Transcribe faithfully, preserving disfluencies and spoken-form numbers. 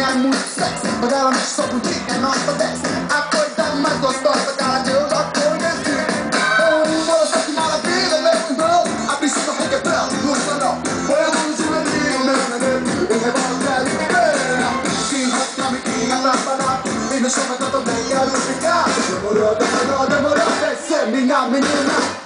é muito sexy, mas ela mexe só com dica, é nossa desce. A coisa mais gostosa, cara, que eu já conheci. Oh, moça, que maravilha, meu irmão. A princípio requebrando, no salão. Foi a luz de uma linha, meu neném. Eu reboto, quero ver. Quem rasga, me quem atrapalhar. E me chama que eu também quero ficar. Demorou, demorou, demorou, descer, minha menina.